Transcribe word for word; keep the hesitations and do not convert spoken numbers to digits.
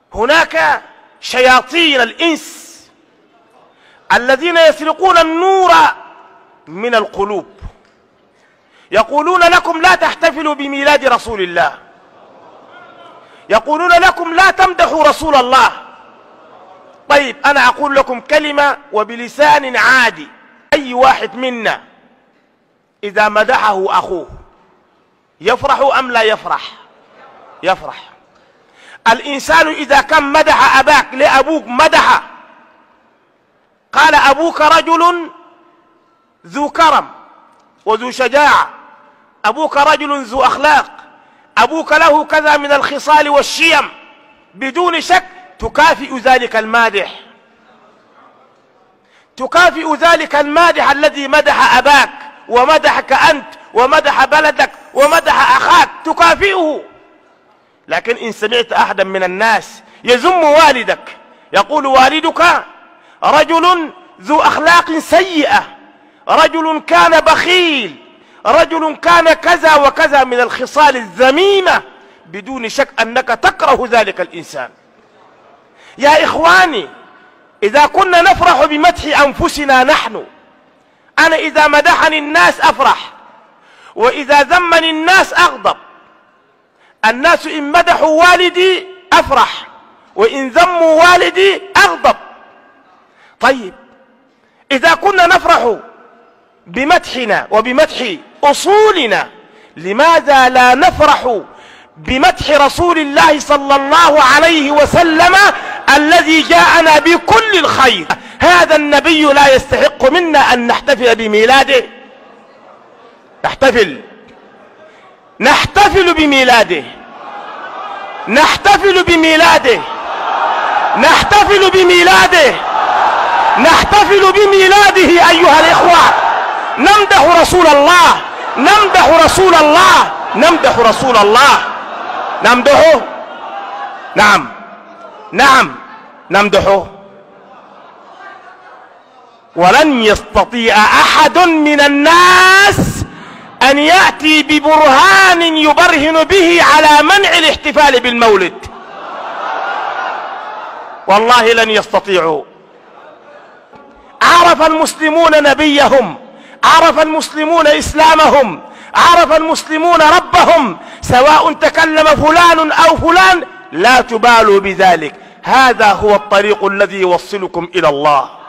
هناك شياطين الإنس الذين يسرقون النور من القلوب، يقولون لكم لا تحتفلوا بميلاد رسول الله، يقولون لكم لا تمدحوا رسول الله. طيب أنا أقول لكم كلمة وبلسان عادي، أي واحد منا إذا مدحه أخوه يفرح أم لا يفرح؟ يفرح. الإنسان إذا كان مدح أباك لأبوك مدح، قال أبوك رجل ذو كرم وذو شجاعة، أبوك رجل ذو أخلاق، أبوك له كذا من الخصال والشيم، بدون شك تكافئ ذلك المادح، تكافئ ذلك المادح الذي مدح أباك ومدحك أنت ومدح بلدك ومدح أخاك، تكافئه. لكن إن سمعت أحدا من الناس يذم والدك، يقول والدك رجل ذو أخلاق سيئة، رجل كان بخيل، رجل كان كذا وكذا من الخصال الذميمة، بدون شك أنك تكره ذلك الإنسان. يا إخواني، إذا كنا نفرح بمدح أنفسنا نحن، أنا إذا مدحني الناس أفرح، وإذا ذمني الناس أغضب. الناس إن مدحوا والدي أفرح، وإن ذموا والدي أغضب. طيب إذا كنا نفرح بمدحنا وبمدح أصولنا، لماذا لا نفرح بمدح رسول الله صلى الله عليه وسلم الذي جاءنا بكل الخير؟ هذا النبي لا يستحق منا أن نحتفل بميلاده؟ نحتفل نحتفل بميلاده نحتفل بميلاده نحتفل بميلاده نحتفل بميلاده أيها الإخوة. نمدح رسول الله، نمدح رسول الله، نمدح رسول الله. نمدحه، نعم نعم نمدحه. ولن يستطيع أحد من الناس أن يأتي ببرهان يبرهن به على منع الاحتفال بالمولد، والله لن يستطيعوا. عرف المسلمون نبيهم، عرف المسلمون إسلامهم، عرف المسلمون ربهم، سواء تكلم فلان أو فلان لا تبالوا بذلك. هذا هو الطريق الذي يوصلكم إلى الله.